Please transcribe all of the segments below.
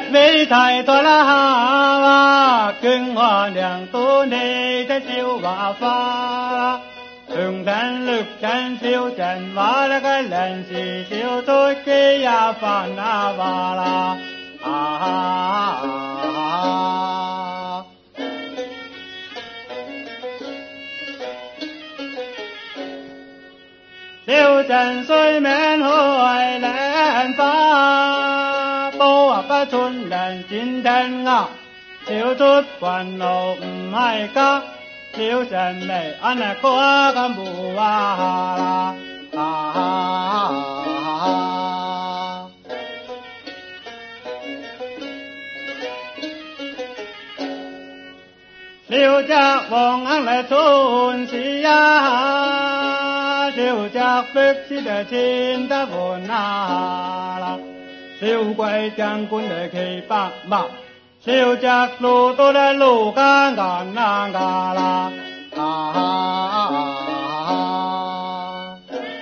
为太多啦哈，更话两多你的小话花，红灯绿灯小阵话那个人是小多几呀烦啊话啦啊。小陣水面海靚花，波不春人剪聽啊，小出煩惱唔係家，小陣味安那過咁無話啊。小隻黃鶯嚟春時呀，小隻碧絲的千得換啦，小鬼將官的騎白馬，小隻路多的路干干啦啦啊。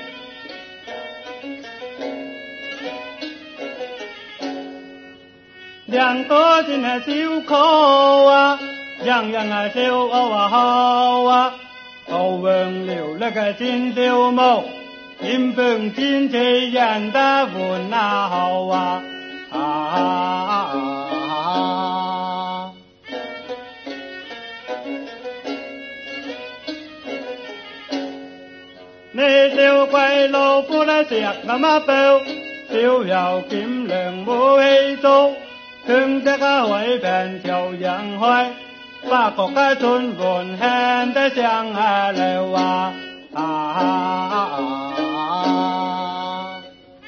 兩個真係小口啊，樣樣係小歐啊好啊。頭黃了那個金小毛，金棒金旗人的換啊好啊啊。你小鬼老虎咧食那麼飽，小有劍良武器做，強隻個位病就人開。八國嘅春門輕得上下流啊啊！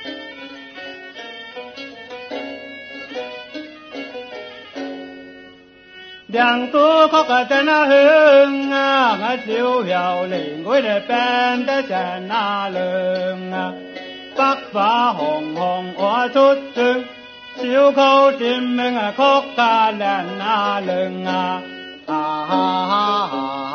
兩個曲嘅在那響啊，我小有靈會嚟變得在那亮啊，白花紅紅我出聲，小口點名啊曲嘅靚啊亮啊。啊哈哈哈。